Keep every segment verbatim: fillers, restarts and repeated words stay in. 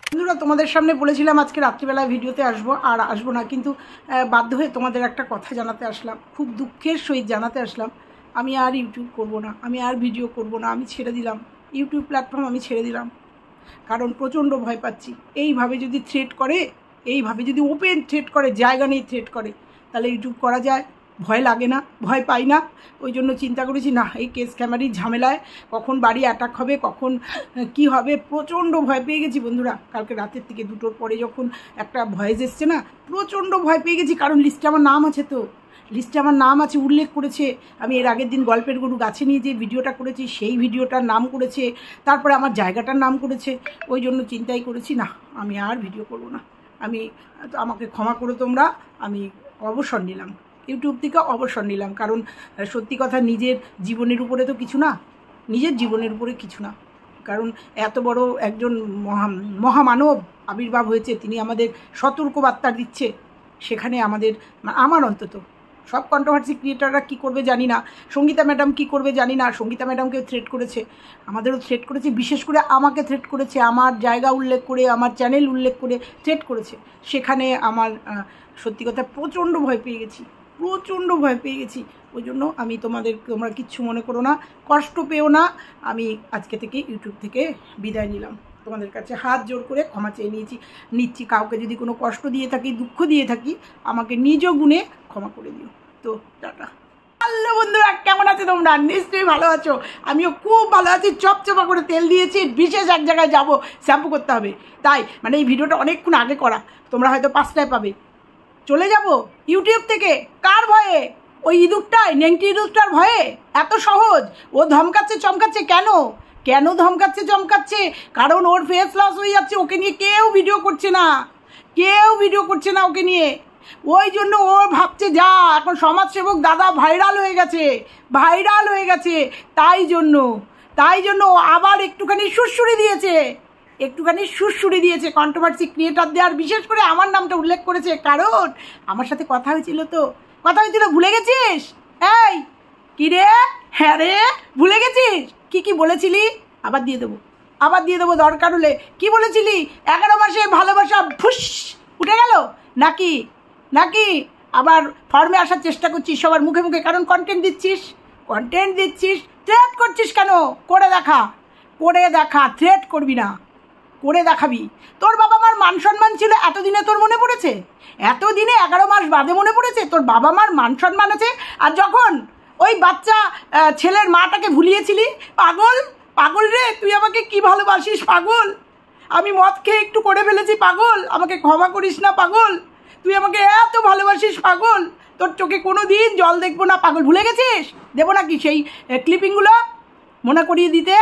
বন্ধুরা, তোমাদের সামনে বলেছিলাম আজকে রাত্রিবেলায় ভিডিওতে আসবো, আর আসবো না, কিন্তু বাধ্য হয়ে তোমাদের একটা কথা জানাতে আসলাম, খুব দুঃখের সহিত জানাতে আসলাম। আমি আর ইউটিউব করব না, আমি আর ভিডিও করব না, আমি ছেড়ে দিলাম ইউটিউব প্ল্যাটফর্ম, আমি ছেড়ে দিলাম। কারণ প্রচণ্ড ভয় পাচ্ছি, এইভাবে যদি থ্রেট করে, এইভাবে যদি ওপেন থ্রেট করে, জায়গা নেই থ্রেট করে, তাহলে ইউটিউব করা যায়? ভয় লাগে না? ভয় পাই না? ওই জন্য চিন্তা করেছি না, এই কেস ক্যামারির ঝামেলায় কখন বাড়ি অ্যাটাক হবে, কখন কি হবে, প্রচণ্ড ভয় পেয়ে গেছি বন্ধুরা। কালকে রাতের থেকে দুটোর পরে যখন একটা ভয়েস এসছে না, প্রচণ্ড ভয় পেয়ে গেছি। কারণ লিস্টে আমার নাম আছে, তো লিস্টে আমার নাম আছে, উল্লেখ করেছে। আমি এর আগের দিন গল্পের গরু গাছে নিয়ে যে ভিডিওটা করেছি, সেই ভিডিওটার নাম করেছে, তারপরে আমার জায়গাটার নাম করেছে। ওই জন্য চিন্তাই করেছি না, আমি আর ভিডিও করব না। আমি আমাকে ক্ষমা করো তোমরা, আমি অবসর নিলাম, ইউটিউব থেকে অবসর নিলাম। কারণ সত্যি কথা, নিজের জীবনের উপরে তো কিছু না, নিজের জীবনের উপরে কিছু না। কারণ এত বড় একজন মহা মহামানব আবির্ভাব হয়েছে, তিনি আমাদের সতর্কবার্তা দিচ্ছে। সেখানে আমাদের, আমার অন্তত, সব কন্ট্রোভার্সি ক্রিয়েটাররা কী করবে জানি না, সঙ্গীতা ম্যাডাম কী করবে জানি না। সঙ্গীতা ম্যাডামকে থ্রেট করেছে, আমাদেরও থ্রেট করেছে, বিশেষ করে আমাকে থ্রেট করেছে, আমার জায়গা উল্লেখ করে, আমার চ্যানেল উল্লেখ করে থ্রেট করেছে। সেখানে আমার সত্যি কথা প্রচণ্ড ভয় পেয়ে গেছি, প্রচণ্ড ভয় পেয়ে গেছি। ওই জন্য আমি তোমাদের, তোমরা কিচ্ছু মনে করো না, কষ্ট পেও না। আমি আজকে থেকে ইউটিউব থেকে বিদায় নিলাম, তোমাদের কাছে হাত জোর করে ক্ষমা চেয়ে নিয়েছি নিচ্ছি। কাউকে যদি কোনো কষ্ট দিয়ে থাকি, দুঃখ দিয়ে থাকি, আমাকে নিজ গুণে ক্ষমা করে দিও। তো টাটা। হ্যালো বন্ধুরা, কেমন আছো তোমরা? নিশ্চয়ই ভালো আছো, আমিও খুব ভালো আছি। চপচপা করে তেল দিয়েছি, বিশেষ এক জায়গায় যাবো, শ্যাম্পু করতে হবে, তাই মানে এই ভিডিওটা অনেকক্ষণ আগে করা, তোমরা হয়তো পাঁচটায় পাবে। চলে যাব ইউটিউব থেকে, কার ভয়ে? ওই ইঁদুরটাই, নেংটি ইঁদুরটার ভয়ে? এত সহজ? ও ধমকাচ্ছে চমকাচ্ছে কেন? কেন ধমকাচ্ছে চমকাচ্ছে? কারণ ওর ফেস লস হয়ে যাচ্ছে, ওকে নিয়ে কেউ ভিডিও করছে না, কেউ ভিডিও করছে না ওকে নিয়ে। ওই জন্য ও ভাবছে যা, এখন সমাজসেবক দাদা ভাইরাল হয়ে গেছে, ভাইরাল হয়ে গেছে, তাই জন্য তাই জন্য ও আবার একটুখানি সুরসুরি দিয়েছে, একটুখানি সুরসুরি দিয়েছে কন্ট্রোভার্সি ক্রিয়েটারদের, আর বিশেষ করে আমার নামটা উল্লেখ করেছে। কারণ আমার সাথে কথা হয়েছিল, তো কথা হয়েছিল, ভুলে গেছিস? এই কী রে? হ্যাঁ রে, ভুলে গেছিস? কি কি বলেছিলি? আবার দিয়ে দেবো, আবার দিয়ে দেবো দরকার হলে। কি বলেছিলি? এগারো মাসে ভালোবাসা ফুস উঠে গেল নাকি? নাকি আবার ফর্মে আসার চেষ্টা করছিস সবার মুখে মুখে? কারণ কন্টেন্ট দিচ্ছিস, কন্টেন্ট দিচ্ছিস, থ্রেট করছিস কেন? করে দেখা, করে দেখা, থ্রেট করবি না, করে দেখাবি। তোর বাবা মার মান সম্মান ছিল, এতদিনে তোর মনে পড়েছে? এতদিনে এগারো মাস বাদে মনে পড়েছে তোর বাবা মার মান সম্মান আছে? আর যখন ওই বাচ্চা ছেলের মাটাকে ভুলিয়েছিলি, পাগল পাগল রে, তুই আমাকে কি ভালোবাসিস পাগল? আমি মদ খেয়ে একটু করে ফেলেছি পাগল, আমাকে ক্ষমা করিস না পাগল, তুই আমাকে এত ভালোবাসিস পাগল, তোর চোখে কোনো দিন জল দেখবো না পাগল। ভুলে গেছিস? দেবো নাকি সেই ক্লিপিংগুলো মনে করিয়ে দিতে?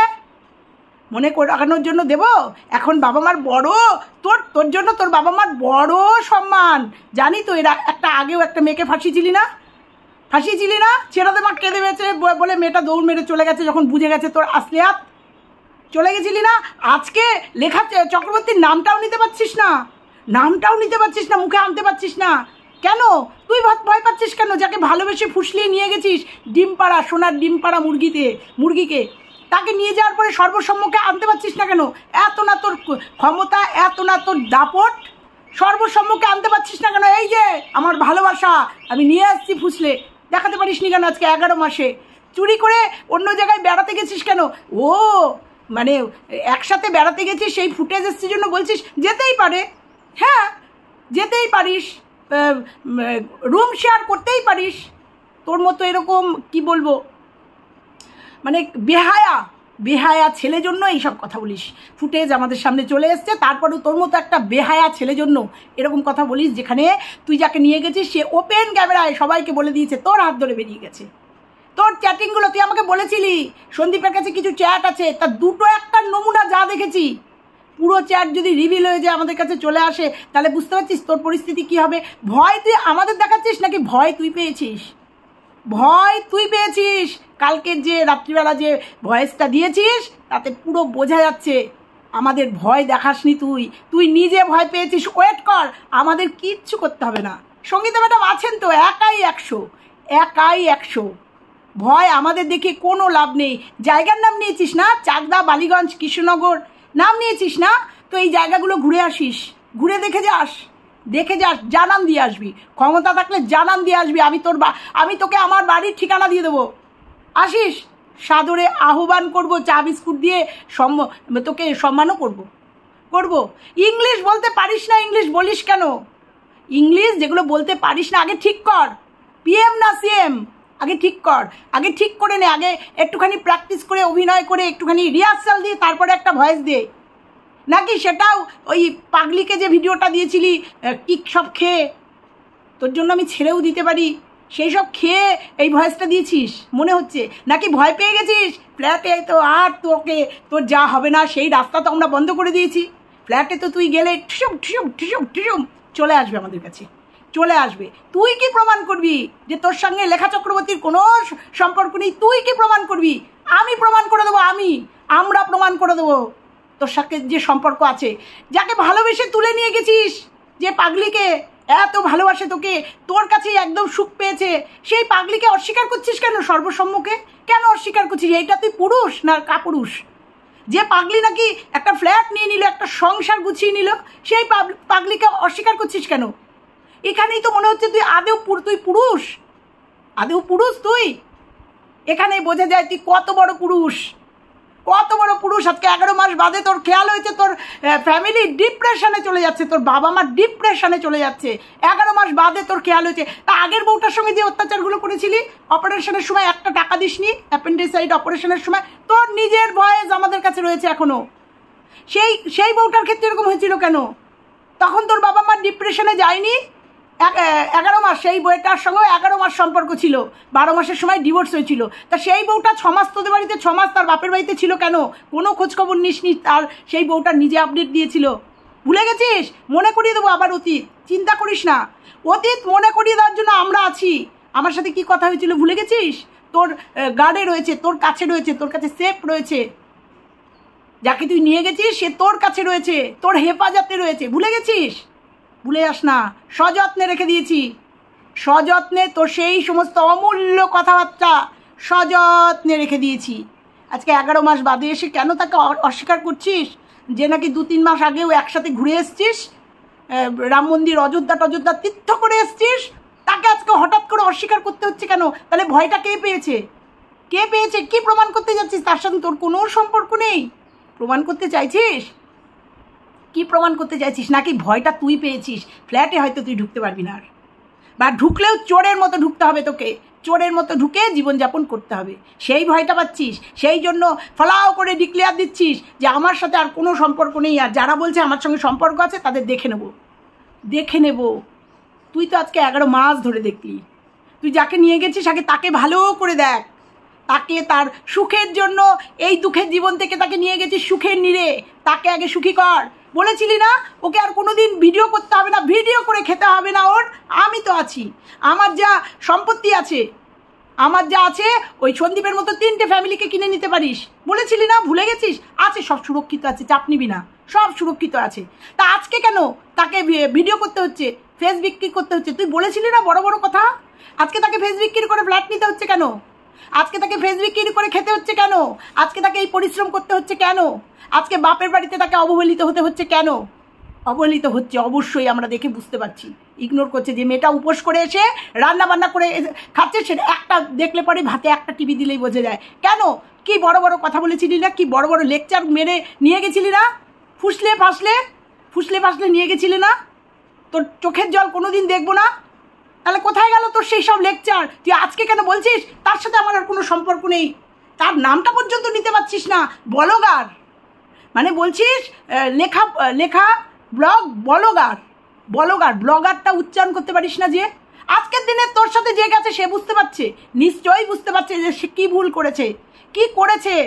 মনে করানোর জন্য দেব? এখন বাবা মার বড়, তোর তোর জন্য তোর বাবা মার বড় সম্মান, জানি তো। এরা একটা আগেও একটা মেয়েকে ফাঁসিয়েছিলি না, ফাঁসিয়েছিলি না? ছেড়াতে মা কেঁদে গেছে বলে মেয়েটা দৌড় মেরে চলে গেছে, যখন বুঝে গেছে তোর আসলিয়াত, চলে গেছিলি না? আজকে লেখা চক্রবর্তীর নামটাও নিতে পারছিস না, নামটাও নিতে পারছিস না, মুখে আনতে পারছিস না কেন? তুই ভয় পাচ্ছিস কেন? যাকে ভালোবেসে ফুসলিয়ে নিয়ে গেছিস ডিম পাড়া, সোনার ডিম পাড়া মুরগিতে মুরগিকে, তাকে নিয়ে যাওয়ার পরে সর্বসম্মুখে আনতে পারছিস না কেন? এত না তোর ক্ষমতা, এত না তোর দাপট, সর্বসম্মুখে আনতে পারছিস না কেন? এই যে আমার ভালোবাসা আমি নিয়ে আসছি ফুসলে, দেখাতে পারিস নি কেন? আজকে এগারো মাসে চুরি করে অন্য জায়গায় বেড়াতে গেছিস কেন? ও মানে একসাথে বেড়াতে গেছিস, সেই ফুটেজ এসছির জন্য বলছিস? যেতেই পারে, হ্যাঁ যেতেই পারিস, রুম শেয়ার করতেই পারিস। তোর মতো এরকম কি বলবো, মানে বেহায়া বেহায়া ছেলে জন্য এইসব কথা বলিস। ফুটেজ আমাদের সামনে চলে এসছে, তারপরেও তোর মতো একটা বেহায়া ছেলে জন্য এরকম কথা বলিস, যেখানে তুই যাকে নিয়ে গেছিস সে ওপেন ক্যামেরায় সবাইকে বলে দিয়েছে, তোর হাত ধরে বেরিয়ে গেছে। তোর চ্যাটিংগুলো তুই আমাকে বলেছিলি সন্দীপের কাছে কিছু চ্যাট আছে, তার দুটো একটা নমুনা যা দেখেছি, পুরো চ্যাট যদি রিভিল হয়ে যায়, আমাদের কাছে চলে আসে, তাহলে বুঝতে পারছিস তোর পরিস্থিতি কী হবে। ভয় তুই আমাদের দেখাচ্ছিস নাকি ভয় তুই পেয়েছিস? ভয় তুই পেয়েছিস। কালকের যে রাত্রিবেলা যে ভয়েসটা দিয়েছিস, তাতে পুরো বোঝা যাচ্ছে আমাদের ভয় দেখাসনি তুই, তুই নিজে ভয় পেয়েছিস। ওয়েট কর, আমাদের কিচ্ছু করতে হবে না। সঙ্গীতা ম্যাডাম আছেন তো, একাই একশো, একাই একশো। ভয় আমাদের দেখে কোনো লাভ নেই। জায়গার নাম নিয়েছিস না, চাকদা, বালিগঞ্জ, কৃষ্ণনগর নাম নিয়েছিস না, তো এই জায়গাগুলো ঘুরে আসিস, ঘুরে দেখে যাস, দেখে যাস, জানান দিয়ে আসবি। ক্ষমতা থাকলে জানান দিয়ে আসবি। আমি তোর বা আমি তোকে আমার বাড়ির ঠিকানা দিয়ে দেবো। আসিস, সাদরে আহ্বান করব, চা বিস্কুট দিয়ে সম তোকে সম্মানও করব করব ইংলিশ বলতে পারিস না, ইংলিশ বলিস কেন? ইংলিশ যেগুলো বলতে পারিস না আগে ঠিক কর। পিএম না সিএম আগে ঠিক কর, আগে ঠিক করে নে, আগে একটুখানি প্র্যাকটিস করে অভিনয় করে একটুখানি রিহার্সাল দিয়ে তারপরে একটা ভয়েস দে। নাকি সেটাও ওই পাগলিকে যে ভিডিওটা দিয়েছিলি কিক সব খেয়ে, তোর জন্য আমি ছেড়েও দিতে পারি, সেই সব খেয়ে এই ভয়েসটা দিয়েছিস মনে হচ্ছে? নাকি ভয় পেয়ে গেছিস ফ্ল্যাটে তো আর তোকে তোর যা হবে না, সেই রাস্তা তো আমরা বন্ধ করে দিয়েছি। ফ্ল্যাটে তো তুই গেলে ঠুসুম ঠুসুম ঠুসুম ঠুসুম চলে আসবে আমাদের কাছে, চলে আসবে। তুই কি প্রমাণ করবি যে তোর সঙ্গে লেখা চক্রবর্তীর কোনো সম্পর্ক নেই? তুই কি প্রমাণ করবি? আমি প্রমাণ করে দেবো, আমি আমরা প্রমাণ করে দেবো তোর সাথে যে সম্পর্ক আছে। যাকে ভালোবেসে তুলে নিয়ে গেছিস, যে পাগলিকে এত ভালোবাসে তোকে, তোর কাছেই একদম সুখ পেয়েছে, সেই পাগলিকে অস্বীকার করছিস কেন সর্বসম্মুখে? কেন অস্বীকার করছিস? এইটা তুই পুরুষ না কাপুরুষ? যে পাগলি নাকি একটা ফ্ল্যাট নিয়ে নিল, একটা সংসার গুছিয়ে নিল, সেই পাগলিকে অস্বীকার করছিস কেন? এখানেই তো মনে হচ্ছে তুই আদেও তুই পুরুষ, আদেও পুরুষ তুই। এখানেই বোঝা যায় তুই কত বড় পুরুষ, কত বড় পুরুষ। আজকে এগারো মাস বাদে তোর খেয়াল হয়েছে তোর ফ্যামিলি ডিপ্রেশনে চলে যাচ্ছে, তোর বাবা মা ডিপ্রেশনে চলে যাচ্ছে, এগারো মাস বাদে তোর খেয়াল হয়েছে। তা আগের বউটার সঙ্গে যে অত্যাচারগুলো করেছিলি, অপারেশনের সময় একটা টাকা দিসনি, অ্যাপেন্ডিসাইড অপারেশনের সময়, তোর নিজের ভয়েস আমাদের কাছে রয়েছে এখনো। সেই সেই বউটার ক্ষেত্রে এরকম হয়েছিল কেন? তখন তোর বাবা মা ডিপ্রেশনে যায়নি? এগারো মাস সেই বউটার সঙ্গেও এগারো মাস সম্পর্ক ছিল, বারো মাসের সময় ডিভোর্স হয়েছিল। তা সেই বউটা ছ মাস তোদের বাড়িতে, ছ মাস তার বাপের বাড়িতে ছিল কেন? কোনো খোঁজখবর নিস নি, তার সেই বউটা নিজে আপডেট দিয়েছিল। ভুলে গেছিস? মনে করিয়ে দেবো আবার অতীত, চিন্তা করিস না। অতীত মনে করিয়ে দেওয়ার জন্য আমরা আছি। আমার সাথে কি কথা হয়েছিল ভুলে গেছিস? তোর গার্ডে রয়েছে, তোর কাছে রয়েছে, তোর কাছে সেফ রয়েছে। যাকে তুই নিয়ে গেছিস সে তোর কাছে রয়েছে, তোর হেফাজতে রয়েছে। ভুলে গেছিস? ভুলে যাস না, সযত্নে রেখে দিয়েছি, সযত্নে তোর সেই সমস্ত অমূল্য কথাবার্তা সযত্নে রেখে দিয়েছি। আজকে এগারো মাস বাদে এসে কেন তাকে অস্বীকার করছিস? যে নাকি দু তিন মাস আগেও একসাথে ঘুরে এসছিস, রাম মন্দির অযোধ্যা টযোধ্যা তীর্থ করে এসছিস, তাকে আজকে হঠাৎ করে অস্বীকার করতে হচ্ছে কেন? তাহলে ভয়টা কে পেয়েছে? কে পেয়েছে? কি প্রমাণ করতে যাচ্ছিস? তার সাথে তোর কোনো সম্পর্ক নেই, প্রমাণ করতে চাইছিস? কি প্রমাণ করতে চাইছিস? নাকি ভয়টা তুই পেয়েছিস? ফ্ল্যাটে হয়তো তুই ঢুকতে পারবি না, আর বা ঢুকলেও চোরের মতো ঢুকতে হবে তোকে, চোরের মতো ঢুকে জীবনযাপন করতে হবে, সেই ভয়টা পাচ্ছিস। সেই জন্য ফলাও করে ডিক্লেয়ার দিচ্ছিস যে আমার সাথে আর কোনো সম্পর্ক নেই, আর যারা বলছে আমার সঙ্গে সম্পর্ক আছে তাদের দেখে নেব, দেখে নেব। তুই তো আজকে এগারো মাস ধরে দেখলি, তুই যাকে নিয়ে গেছিস আগে তাকে ভালো করে দেখ, তাকে তার সুখের জন্য এই দুঃখের জীবন থেকে তাকে নিয়ে গেছিস সুখের নীড়ে, তাকে আগে সুখী কর। বলেছিলি না ওকে আর কোনোদিন ভিডিও করতে হবে না, ভিডিও করে খেতে হবে না ওর, আমি তো আছি, আমার যা সম্পত্তি আছে, আমার যা আছে, ওই সন্দীপের মতো তিনটে ফ্যামিলিকে কিনে নিতে পারিস। বলেছিলি না? ভুলে গেছিস? আছে, সব সুরক্ষিত আছে, চাপ নিবি না, সব সুরক্ষিত আছে। তা আজকে কেন তাকে ভিডিও করতে হচ্ছে, ফেস বিক্রি করতে হচ্ছে? তুই বলেছিলি না বড় বড় কথা, আজকে তাকে ফেস বিক্রি করে ফ্ল্যাট নিতে হচ্ছে কেন? আজকে তাকে ফেস বিক্রি করে খেতে হচ্ছে কেন? আজকে তাকে এই পরিশ্রম করতে হচ্ছে কেন? আজকে বাপের বাড়িতে তাকে অবহেলিত হতে হচ্ছে কেন? অবহেলিত হচ্ছে অবশ্যই, আমরা দেখে বুঝতে পারছি। ইগনোর করছে যে মেয়েটা উপোস করে এসে রান্না বান্না করে খাচ্ছে, সেটা একটা দেখলে পরে ভাতে একটা টিভি দিলেই বোঝা যায়। কেন? কি বড় বড় কথা বলেছিলি না? কি বড় বড় লেকচার মেরে নিয়ে গেছিলি না? ফুসলে ফাসলে ফুসলে ফাসলে নিয়ে গেছিলি না? তোর চোখের জল কোনো দিন দেখবো না। তাহলে কোথায় গেল তোর সেই সব লেকচার? তুই আজকে কেন বলছিস তার সাথে আমার আর কোনো সম্পর্ক নেই? তার নামটা পর্যন্ত নিতে পারছিস না, ব্লগার মানে বলছিস, লেখা লেখা ব্লগ ব্লগার, ব্লগার ব্লগারটা উচ্চারণ করতে পারিস না। যে আজকের দিনে তোর সাথে যে গেছে সে বুঝতে পারছে, নিশ্চয়ই বুঝতে পারছে যে সে কী ভুল করেছে, কি করেছে,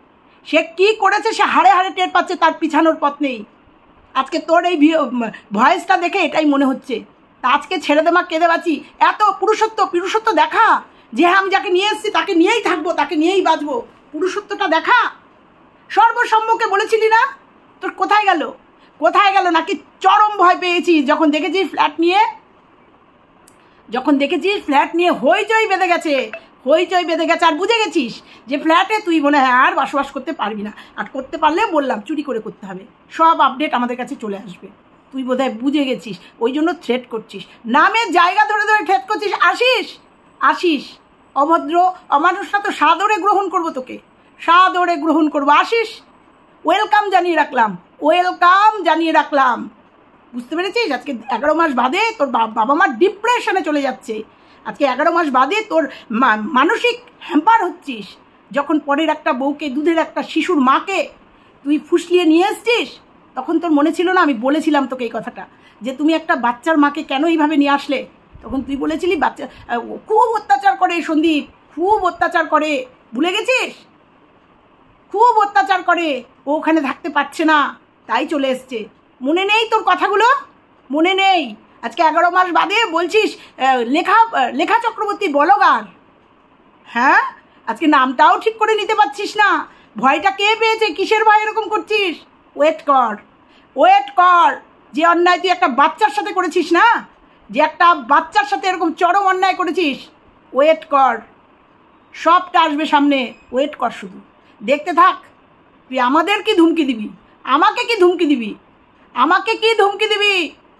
সে কি করেছে সে হাড়ে হাড়ে টের পাচ্ছে, তার পিছানোর পথ নেই। আজকে তোর এই ভয়েসটা দেখে এটাই মনে হচ্ছে। তা আজকে ছেড়ে দে মা, কেঁদে বাঁচি, এত পুরুষত্ব পুরুষত্ব দেখা, যে আমি যাকে নিয়ে এসেছি তাকে নিয়েই থাকবো, তাকে নিয়েই বাঁচবো, পুরুষত্বটা দেখা। সর্বসম্মুখে বলেছিলি না, তোর কোথায় গেল? কোথায় গেল? নাকি চরম ভয় পেয়েছিস যখন দেখেছিস ফ্ল্যাট নিয়ে, যখন দেখেছিস ফ্ল্যাট নিয়ে হইচই বেঁধে গেছে, হইচই বেঁধে গেছে। আর বুঝে গেছিস যে ফ্ল্যাটে তুই মনে হয় আর বসবাস করতে পারবি না, আর করতে পারলে বললাম চুরি করে করতে হবে, সব আপডেট আমাদের কাছে চলে আসবে। তুই বোধহয় বুঝে গেছিস, ওই জন্য থ্রেট করছিস, নামের জায়গা ধরে ধরে থ্রেট করছিস। আসিস আসিস অভদ্র অমানুষরা তো সাদরে গ্রহণ করবো, তোকে সাদরে গ্রহণ করবো। আসিস, ওয়েলকাম জানিয়ে রাখলাম, ওয়েলকাম জানিয়ে রাখলাম। বুঝতে পেরেছিস? আজকে এগারো মাস বাদে তোর বাবা মা ডিপ্রেশনে চলে যাচ্ছে, আজকে এগারো মাস বাদে তোর মানসিক হ্যাম্পার হচ্ছিস। যখন পরের একটা বউকে, দুধের একটা শিশুর মাকে তুই ফুসলিয়ে নিয়ে এসছিস, তখন তোর মনে ছিল না? আমি বলেছিলাম তোকে এই কথাটা, যে তুমি একটা বাচ্চার মাকে কেন এইভাবে নিয়ে আসলে? তখন তুই বলেছিলি বাচ্চা খুব অত্যাচার করে সন্দীপ, খুব অত্যাচার করে, ভুলে গেছিস? খুব অত্যাচার করে, ও ওখানে থাকতে পারছে না তাই চলে এসছে। মনে নেই তোর কথাগুলো? মনে নেই? আজকে এগারো মাস বাদে বলছিস লেখা লেখা চক্রবর্তী বলগার। হ্যাঁ, আজকে নামটাও ঠিক করে নিতে পারছিস না। ভয়টা কে পেয়েছে? কিসের ভয় এরকম করছিস? ওয়েট কর, ওয়েট কর। যে অন্যায় তুই একটা বাচ্চার সাথে করেছিস না, যে একটা বাচ্চার সাথে এরকম চরম অন্যায় করেছিস, ওয়েট কর, সবটা আসবে সামনে। ওয়েট কর, শুধু দেখতে থাক। তুই আমাদের কি ধুমকি দিবি? আমাকে কি ধুমকি দিবি? আমাকে কি ধুমকি দিবি?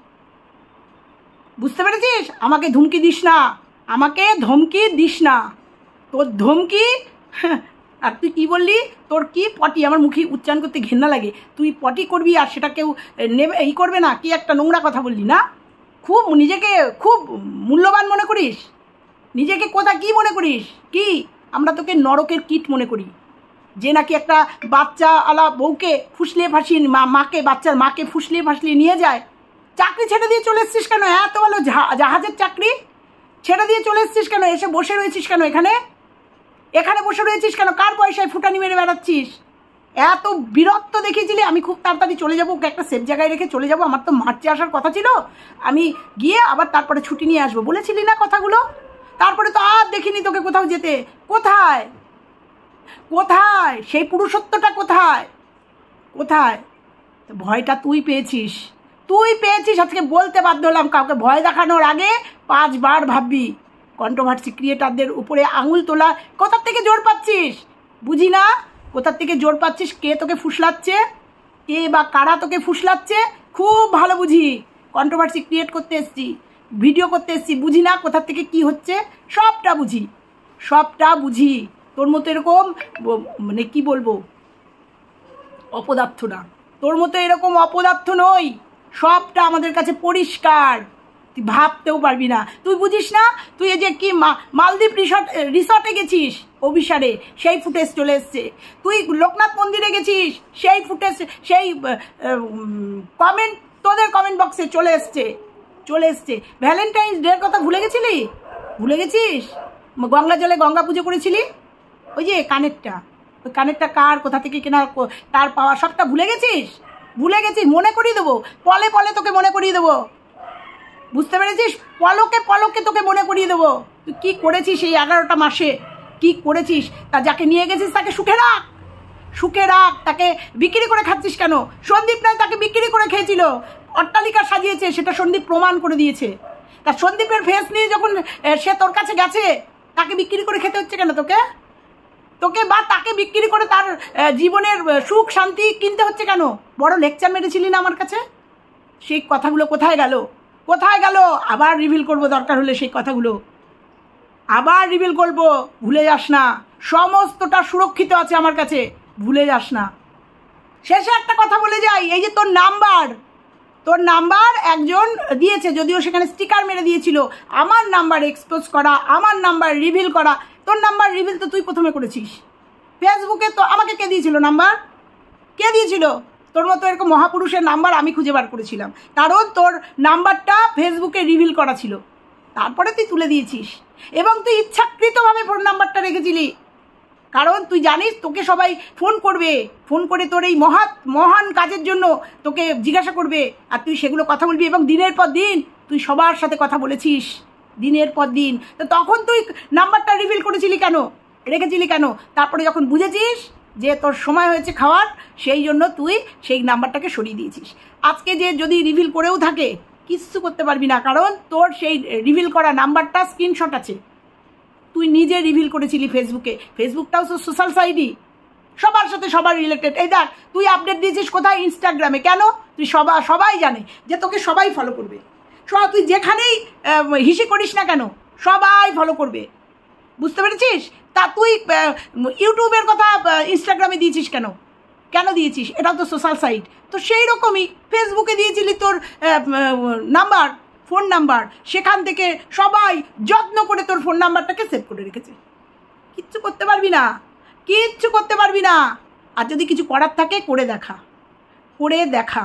বুঝতে পেরেছিস? আমাকে ধুমকি দিস না, আমাকে ধমকি দিস না। তোর ধমকি, আর তুই কি বললি? তোর কি পটি? আমার মুখে উচ্চারণ করতে ঘেন্না লাগে। তুই পটি করবি আর সেটা কেউ নেবে, এই করবে না? কি একটা নোংরা কথা বললি না? খুব নিজেকে খুব মূল্যবান মনে করিস নিজেকে? কোথা কি মনে করিস? কি আমরা তোকে নরকের কীট মনে করি, যে নাকি একটা বাচ্চা আলা বউকে ফুসলিয়ে ফাঁসিয়ে, মা মাকে বাচ্চার মাকে ফুসলিয়ে ফাঁসলিয়ে নিয়ে যায়। চাকরি ছেড়ে দিয়ে চলে এসছিস কেন? এত ভালো জাহাজের চাকরি ছেড়ে দিয়ে চলে এসছিস কেন? এসে বসে রয়েছিস কেন এখানে? এখানে বসে রয়েছিস কেন? কার পয়সায় ফুটানি মেরে বেড়াচ্ছিস? এত বিরক্ত দেখিয়েছিলি। আমি খুব তাড়াতাড়ি চলে যাবো, ওকে একটা সেফ জায়গায় রেখে চলে যাবো, আমার তো মার্চে আসার কথা ছিল, আমি গিয়ে আবার তারপরে ছুটি নিয়ে আসবো বলেছিলি না কথাগুলো? তারপরে তো আর দেখিনি তোকে কোথাও যেতে। কোথায় কোথায় সেই পুরুষত্বটা? কোথায় কোথায়? ভয়টা তুই পেয়েছিস, তুই পেয়েছিস। আজকে বলতে বাধ্য হলাম, কাউকে ভয় দেখানোর আগে পাঁচবার ভাববি। কন্ট্রোভার্সি ক্রিয়েটারদের উপরে আঙুল তোলা, কোথার থেকে জোর পাচ্ছিস? বুঝি না কোথার থেকে জোর পাচ্ছিস, কে তোকে ফুসলাচ্ছে, কে বা কারা তোকে ফুসলাচ্ছে, খুব ভালো বুঝি। কন্ট্রোভার্সি ক্রিয়েট করতে এসছি, ভিডিও করতে এসছি, বুঝি না কোথার থেকে কি হচ্ছে? সবটা বুঝি, সবটা বুঝি। তোর মতো এরকম মানে কি বলবো, অপদার্থ না, তোর মতো এরকম অপদার্থ নই। সবটা আমাদের কাছে পরিষ্কার, তুই ভাবতেও পারবি না। তুই বুঝিস না? তুই এই যে কি মালদ্বীপ রিসর্ট রিসর্টে গেছিস অভিসারে, সেই ফুটেজ চলে এসছে। তুই লোকনাথ মন্দিরে গেছিস, সেই ফুটেজ, সেই কমেন্ট তোদের কমেন্ট বক্সে চলে এসছে চলে এসছে ভ্যালেন্টাইন্স ডের কথা ভুলে গেছিলি? ভুলে গেছিস? গঙ্গা জলে গঙ্গা পুজো করেছিলি, ওই যে কানেরটা, ওই কানেরটা কার, কোথা থেকে কেনা, তার পাওয়া, সবটা ভুলে গেছিস? ভুলে গেছিস? মনে করিয়ে দেবো, পলে পলে তোকে মনে করিয়ে দেবো। বুঝতে পেরেছিস? পলকে পলকে তোকে মনে করিয়ে দেবো তুই কী করেছিস এই এগারোটা মাসে, কি করেছিস। তা যাকে নিয়ে গেছিস তাকে সুখে রাখ, সুখে রাখ। তাকে বিক্রি করে খাচ্ছিস কেন? সন্দীপ নয়, তাকে বিক্রি করে খেয়েছিল, অট্টালিকা সাজিয়েছে, সেটা সন্দীপ প্রমাণ করে দিয়েছে। তা সন্দীপের ফেস নিয়ে যখন সে তোর কাছে গেছে, তাকে বিক্রি করে খেতে হচ্ছে কেন তোকে? তোকে বা তাকে বিক্রি করে তার জীবনের সুখ শান্তি কিনতে হচ্ছে কেন? বড় লেকচার মেরেছিলি না আমার কাছে, সেই কথাগুলো কোথায় গেল? কোথায় গেল? আবার রিভিল করব দরকার হলে সেই কথাগুলো, আবার রিভিল করব, ভুলে যাস না। সমস্তটা সুরক্ষিত আছে আমার কাছে, ভুলে যাস না। শেষে একটা কথা বলে যাই, এই যে তোর নাম্বার, তোর নাম্বার একজন দিয়েছে, যদিও সেখানে স্টিকার মেরে দিয়েছিল, আমার নাম্বার এক্সপোজ করা, আমার নাম্বার রিভিল করা। তোর নাম্বার রিভিল তো তুই প্রথমে করেছিস ফেসবুকে। তো আমাকে কে দিয়েছিল নাম্বার? কে দিয়েছিল? তোর মতো এরকম মহাপুরুষের নাম্বার আমি খুঁজে বার করেছিলাম, কারণ তোর নাম্বারটা ফেসবুকে রিভিল করা ছিল, তারপরে তুই তুলে দিয়েছিস। এবং তুই ইচ্ছাকৃতভাবে ফোন নাম্বারটা রেখেছিলি, কারণ তুই জানিস তোকে সবাই ফোন করবে, ফোন করে তোর এই মহৎ মহান কাজের জন্য তোকে জিজ্ঞাসা করবে, আর তুই সেগুলো কথা বলবি। এবং দিনের পর দিন তুই সবার সাথে কথা বলেছিস, দিনের পর দিন। তো তখন তুই নাম্বারটা রিভিল করেছিলি কেন, রেখেছিলি কেন? তারপরে যখন বুঝেছিস যে তোর সময় হয়েছে খাওয়ার, সেই জন্য তুই সেই নাম্বারটাকে সরিয়ে দিয়েছিস। আজকে যে যদি রিভিল করেও থাকে, কিচ্ছু করতে পারবি না, কারণ তোর সেই রিভিল করা নাম্বারটা স্ক্রিনশট আছে, তুই নিজে রিভিল করেছিলি ফেসবুকে। ফেসবুকটাও তো সোশ্যাল সাইটই, সবার সাথে সবার রিলেটেড। এই দেখ তুই আপডেট দিয়েছিস কোথায়? ইনস্টাগ্রামে। কেন? তুই সবাই সবাই জানে যে তোকে সবাই ফলো করবে। সব তুই যেখানেই হিসি করিস না কেন সবাই ফলো করবে, বুঝতে পেরেছিস? তা তুই ইউটিউবের কথা ইনস্টাগ্রামে দিয়েছিস কেন? কেন দিয়েছিস? এটাও তো সোশ্যাল সাইট। তো সেই রকমই ফেসবুকে দিয়েছিলি তোর নাম্বার, ফোন নাম্বার, সেখান থেকে সবাই যত্ন করে তোর ফোন নাম্বারটাকে সেভ করে রেখেছে। কিচ্ছু করতে পারবি না, কিচ্ছু করতে পারবি না। আর যদি কিছু করার থাকে করে দেখা, করে দেখা।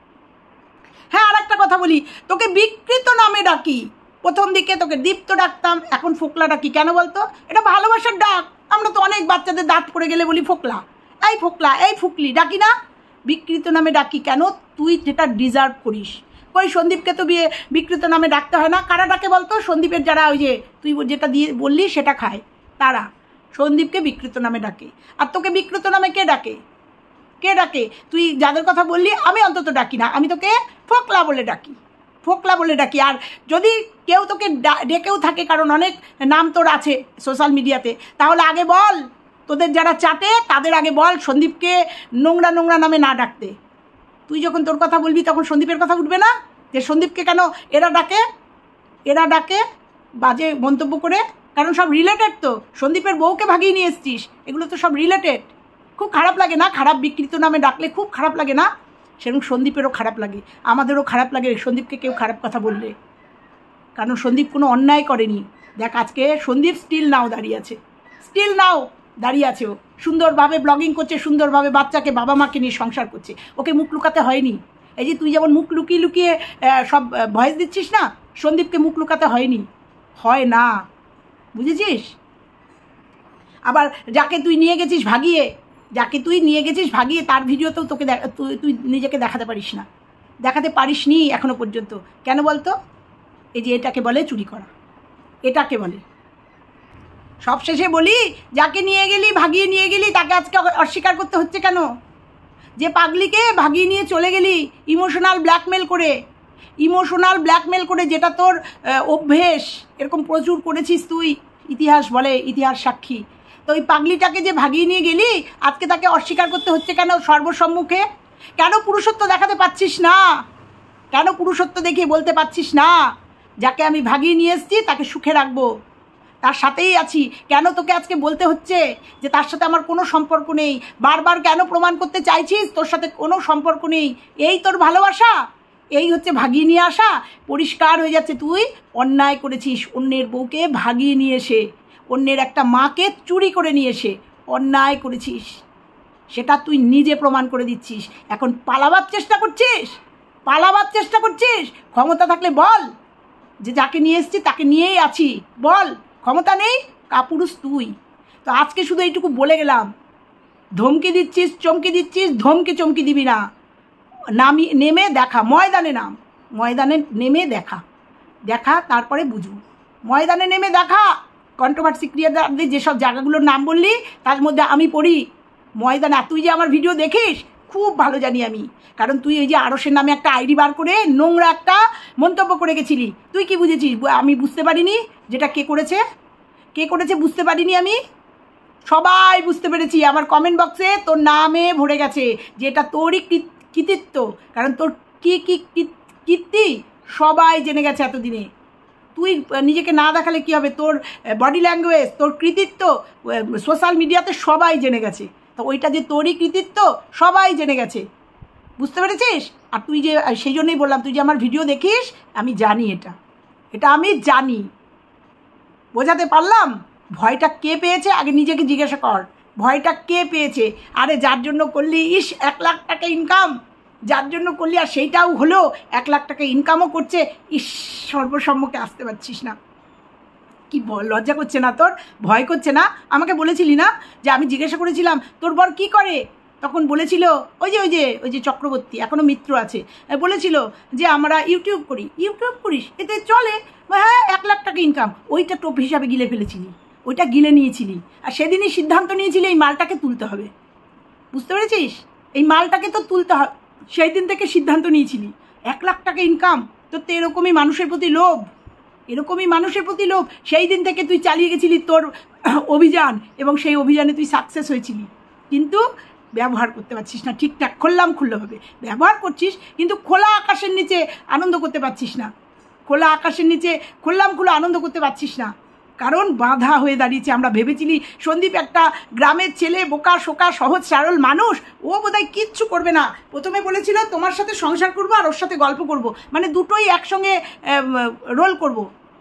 হ্যাঁ, আর একটা কথা বলি, তোকে বিকৃত নামে ডাকি। প্রথম দিকে তোকে দীপ্ত ডাকতাম, এখন ফোকলা ডাকি। কেন বলতো? এটা ভালোবাসার ডাক। আমরা তো অনেক বাচ্চাদের দাঁত পড়ে গেলে বলি ফোকলা, এই ফোকলা, এই ফুকলি ডাকি না? বিকৃত নামে ডাকি কেন? তুই যেটা ডিজার্ভ করিস। ওই সন্দীপকে তো বিয়ে বিকৃত নামে ডাকতে হয় না। কারা ডাকে বলতো? সন্দীপের যারা ওই যে তুই যেটা দিয়ে বললি সেটা খায় তারা সন্দীপকে বিকৃত নামে ডাকে। আর তোকে বিকৃত নামে কে ডাকে? কে ডাকে? তুই যাদের কথা বললি আমি অন্তত ডাকি না, আমি তোকে ফোকলা বলে ডাকি, ফোকলা বলে ডাকি। আর যদি কেউ তোকে ডেকেও থাকে, কারণ অনেক নাম তোর আছে সোশ্যাল মিডিয়াতে, তাহলে আগে বল, তোদের যারা চাটে তাদের আগে বল সন্দীপকে নোংরা নোংরা নামে না ডাকতে। তুই যখন তোর কথা বলবি তখন সন্দীপের কথা উঠবে না যে সন্দীপকে কেন এরা ডাকে, এরা ডাকে বাজে মন্তব্য করে। কারণ সব রিলেটেড তো। সন্দীপের বউকে ভাগিয়ে নিয়ে এসছিস, এগুলো তো সব রিলেটেড। খুব খারাপ লাগে না? খারাপ বিকৃত নামে ডাকলে খুব খারাপ লাগে না? সেরকম সন্দীপেরও খারাপ লাগে, আমাদেরও খারাপ লাগে সন্দীপকে কেউ খারাপ কথা বললে। কারণ সন্দীপ কোনো অন্যায় করেনি। দেখ আজকে সন্দীপ স্টিল নাও দাঁড়িয়ে আছে, স্টিল নাও দাঁড়িয়ে আছে। ও সুন্দরভাবে ব্লগিং করছে, সুন্দরভাবে বাচ্চাকে বাবা মাকে নিয়ে সংসার করছে। ওকে মুখ লুকাতে হয়নি। এই যে তুই যেমন মুখ লুকিয়ে লুকিয়ে সব ভয়েস দিচ্ছিস না, সন্দীপকে মুখ লুকাতে হয়নি, হয় না, বুঝেছিস? আবার যাকে তুই নিয়ে গেছিস ভাগিয়ে, যাকে তুই নিয়ে গেছিস ভাগিয়ে তার ভিডিওতেও তোকে তুই তুই নিজেকে দেখাতে পারিস না, দেখাতে পারিস নি এখনো পর্যন্ত। কেন বলতো? এই যে এটাকে বলে চুরি করা, এটাকে বলে। সবশেষে বলি, যাকে নিয়ে গেলি ভাগিয়ে নিয়ে গেলি তাকে আজকে অস্বীকার করতে হচ্ছে কেন? যে পাগলিকে ভাগিয়ে নিয়ে চলে গেলি ইমোশনাল ব্ল্যাকমেল করে, ইমোশনাল ব্ল্যাকমেল করে, যেটা তোর অভ্যেস, এরকম প্রচুর করেছিস তুই, ইতিহাস বলে, ইতিহাস সাক্ষী। তো ওই পাগলিটাকে যে ভাগিয়ে নিয়ে গেলি আজকে তাকে অস্বীকার করতে হচ্ছে কেন সর্বসম্মুখে? কেন পুরুষত্ব দেখাতে পাচ্ছিস না? কেন পুরুষত্ব দেখিয়ে বলতে পাচ্ছিস না যাকে আমি ভাগিয়ে নিয়ে এসেছি তাকে সুখে রাখবো, তার সাথেই আছি? কেন তোকে আজকে বলতে হচ্ছে যে তার সাথে আমার কোনো সম্পর্ক নেই? বারবার কেন প্রমাণ করতে চাইছিস তোর সাথে কোনো সম্পর্ক নেই? এই তোর ভালোবাসা? এই হচ্ছে ভাগিয়ে নিয়ে আসা? পরিষ্কার হয়ে যাচ্ছে তুই অন্যায় করেছিস। অন্যের বউকে ভাগিয়ে নিয়ে এসে, অন্যের একটা মাকে চুরি করে নিয়ে এসে অন্যায় করেছিস, সেটা তুই নিজে প্রমাণ করে দিচ্ছিস। এখন পালাবার চেষ্টা করছিস, পালাবার চেষ্টা করছিস। ক্ষমতা থাকলে বল যে যাকে নিয়ে এসছি তাকে নিয়েই আছি, বল। ক্ষমতা নেই, কাপুরুষ তুই। তো আজকে শুধু এইটুকু বলে গেলাম, ধমকি দিচ্ছিস, চমকি দিচ্ছিস, ধমকি চমকি দিবি না। নামি নেমে দেখা, ময়দানে নাম, ময়দানে নেমে দেখা, দেখা তারপরে বুঝবো। ময়দানে নেমে দেখা। কন্ট্রোভার্সি ক্রিয়েটারদের যেসব জায়গাগুলোর নাম বললি তার মধ্যে আমি পড়ি। ময়দানে তুই যে আমার ভিডিও দেখিস খুব ভালো জানি আমি, কারণ তুই ওই যে আরসের নামে একটা আইডি বার করে নোংরা একটা মন্তব্য করে গেছিলি। তুই কি বুঝেছিস? আমি বুঝতে পারিনি যেটা কে করেছে, কে করেছে বুঝতে পারিনি আমি। সবাই বুঝতে পেরেছি। আমার কমেন্ট বক্সে তোর নামে ভরে গেছে যে এটা তোরই কৃতিত্ব, কারণ তোর কি কি কীর্তি সবাই জেনে গেছে এতদিনে। তুই নিজেকে না দেখালে কি হবে? তোর বডি ল্যাঙ্গুয়েজ, তোর কৃতিত্ব সোশ্যাল মিডিয়াতে সবাই জেনে গেছে। তো ওইটা যে তোরই কৃতিত্ব সবাই জেনে গেছে, বুঝতে পেরেছিস? আর তুই যে, সেই জন্যই বললাম, তুই যে আমার ভিডিও দেখিস আমি জানি, এটা এটা আমি জানি। বোঝাতে পারলাম? ভয়টা কে পেয়েছে আগে নিজেকে জিজ্ঞাসা কর, ভয়টা কে পেয়েছে? আরে যার জন্য করলি, ইস এক লাখ টাকা ইনকাম, যার জন্য করলি, আর সেইটাও হলো এক লাখ টাকা ইনকামও করছে, ইস সর্বসম্মুখে আসতে পারছিস না। কি লজ্জা করছে না তোর? ভয় করছে না? আমাকে বলেছিলি না যে, আমি জিজ্ঞাসা করেছিলাম তোর বর কি করে, তখন বলেছিল ওই যে ওই যে ওই যে চক্রবর্তী, এখনও মিত্র আছে, বলেছিল যে আমরা ইউটিউব করি। ইউটিউব করিস, এতে চলে? হ্যাঁ, এক লাখ টাকা ইনকাম। ওইটা টোপ হিসাবে গিলে ফেলেছিলি, ওইটা গিলে নিয়েছিলি। আর সেদিনই সিদ্ধান্ত নিয়েছিলি এই মালটাকে তুলতে হবে, বুঝতে পেরেছিস? এই মালটাকে তো তুলতে হবে, সেই দিন থেকে সিদ্ধান্ত নিয়েছিলি। এক লাখ টাকা ইনকাম, তোর তো এরকমই মানুষের প্রতি লোভ, এরকমই মানুষের প্রতি লোভ। সেই দিন থেকে তুই চালিয়ে গেছিলি তোর অভিযান, এবং সেই অভিযানে তুই সাকসেস হয়েছিলি, কিন্তু ব্যবহার করতে পারছিস না ঠিকঠাক, খুললাম খুল্লোভাবে ব্যবহার করছিস, কিন্তু খোলা আকাশের নিচে আনন্দ করতে পারছিস না। খোলা আকাশের নিচে খুললাম খুলে আনন্দ করতে পারছিস না, কারণ বাধা হয়ে দাঁড়িয়েছে। আমরা ভেবেছিলি সন্দীপ একটা গ্রামের ছেলে, বোকা শোকা সহজ সরল মানুষ, ও বোধহয় কিচ্ছু করবে না। প্রথমে বলেছিল তোমার সাথে সংসার করবো আর ওর সাথে গল্প করব, মানে দুটোই একসঙ্গে রোল করব,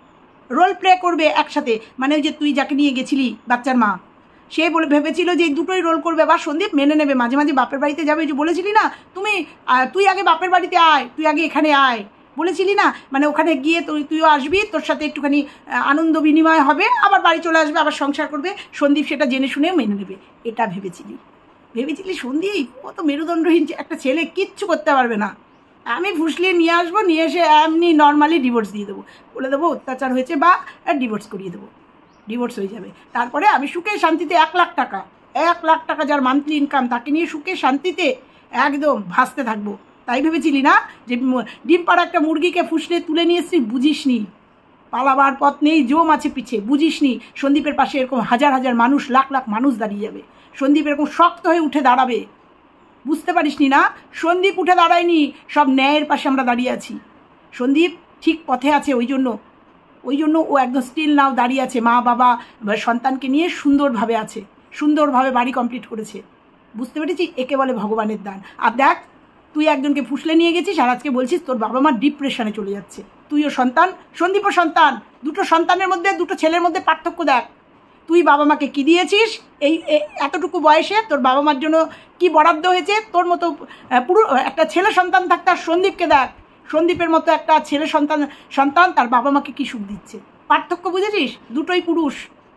রোল প্লে করবে একসাথে। মানে ওই যে তুই যাকে নিয়ে গেছিলি বাচ্চার মা, সে বলে ভেবেছিল যে এই দুটোই রোল করবে, বা সন্দীপ মেনে নেবে, মাঝে মাঝে বাপের বাড়িতে যাবে। যে বলেছিলি না তুমি, তুই আগে বাপের বাড়িতে আয়, তুই আগে এখানে আয়, বলেছিলি না, মানে ওখানে গিয়ে তুই তুইও আসবি, তোর সাথে একটুখানি আনন্দ বিনিময় হবে, আবার বাড়ি চলে আসবে, আবার সংসার করবে। সন্দীপ সেটা জেনে শুনেও মেনে নেবে, এটা ভেবেছিলি। ভেবেছিলি সন্দীপ ও তো মেরুদণ্ডহীন একটা ছেলে, কিচ্ছু করতে পারবে না, আমি ফুসলিয়ে নিয়ে আসবো, নিয়ে এসে এমনি নর্মালি ডিভোর্স দিয়ে দেবো, বলে দেবো অত্যাচার হয়েছে, বা ডিভোর্স করিয়ে দেবো, ডিভোর্স হয়ে যাবে। তারপরে আমি সুখে শান্তিতে এক লাখ টাকা এক লাখ টাকা যার মান্থলি ইনকাম, তাকে নিয়ে সুখে শান্তিতে একদম ভাসতে থাকবো। তাই ভেবেছিলি না যে ডিম পাড়া একটা মুরগিকে ফুসলে তুলে নিয়ে এসছিস? বুঝিস নি, পালাবার পথ নেই, জম আছে পিছে, বুঝিস নি। সন্দীপের পাশে এরকম হাজার হাজার মানুষ, লাখ লাখ মানুষ দাঁড়িয়ে যাবে, সন্দীপ এরকম শক্ত হয়ে উঠে দাঁড়াবে, বুঝতে পারিসনি না? সন্দীপ উঠে দাঁড়ায়নি, সব ন্যায়ের পাশে আমরা দাঁড়িয়ে আছি। সন্দীপ ঠিক পথে আছে, ওই জন্য ওই জন্য ও একদম স্টিল নাও দাঁড়িয়ে আছে, মা বাবা সন্তানকে নিয়ে সুন্দরভাবে আছে, সুন্দরভাবে বাড়ি কমপ্লিট করেছে। বুঝতে পেরেছি, একে বলে ভগবানের দান। আর দেখ, তুই একজনকে ফুসলে নিয়ে গেছিস, আর আজকে বলছিস তোর বাবা মা ডিপ্রেশনে চলে যাচ্ছে। তুইও সন্তান, সন্দীপও সন্তান, দুটো সন্তানের মধ্যে, দুটো ছেলের মধ্যে পার্থক্য দেখ। তুই বাবা মাকে কী দিয়েছিস এই এতটুকু বয়সে? তোর বাবা মার জন্য কি বরাদ্দ হয়েছে? তোর মতো পুরো একটা ছেলে সন্তান থাকতে, আর সন্দীপকে দেখ, সন্দীপের মতো একটা ছেলে সন্তান সন্তান তার বাবা মাকে কী সুখ দিচ্ছে। পার্থক্য বুঝেছিস? দুটোই পুরুষ,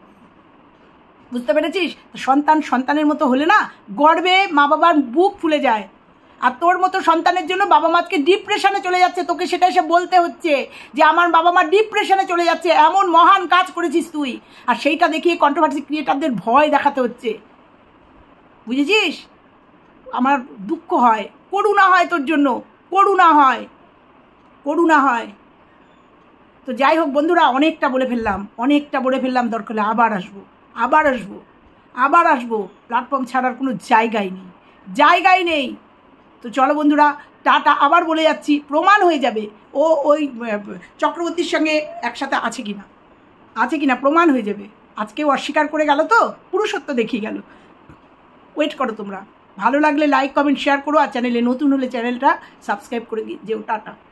বুঝতে পেরেছিস? সন্তান সন্তানের মতো হলে না, গর্বে মা বাবার বুক ফুলে যায়। আর তোর মতো সন্তানের জন্য বাবা মাকে ডিপ্রেশনে চলে যাচ্ছে, তোকে সেটা এসে বলতে হচ্ছে যে আমার বাবা মা ডিপ্রেশনে চলে যাচ্ছে। এমন মহান কাজ করেছিস তুই, আর সেইটা দেখিয়ে কন্ট্রোভার্সি ক্রিয়েটারদের ভয় দেখাতে হচ্ছে, বুঝেছিস? আমার দুঃখ হয়, করুণা হয় তোর জন্য, করুণা হয়, করুণা হয়। তো যাই হোক বন্ধুরা, অনেকটা বলে ফেললাম, অনেকটা বলে ফেললাম দরকার হলে আবার আসবো, আবার আসবো, আবার আসবো। প্ল্যাটফর্ম ছাড়ার কোনো জায়গাই নেই, জায়গাই নেই। তো চলো বন্ধুরা, টাটা। আবার বলে যাচ্ছি, প্রমাণ হয়ে যাবে ও ওই চক্রবর্তীর সঙ্গে একসাথে আছে কিনা, আছে কিনা প্রমাণ হয়ে যাবে। আজকেও অস্বীকার করে গেল, তো পুরুষত্ব দেখিয়ে গেল। ওয়েট করো তোমরা। ভালো লাগলে লাইক কমেন্ট শেয়ার করো, আর চ্যানেলে নতুন হলে চ্যানেলটা সাবস্ক্রাইব করে যেও। টাটা।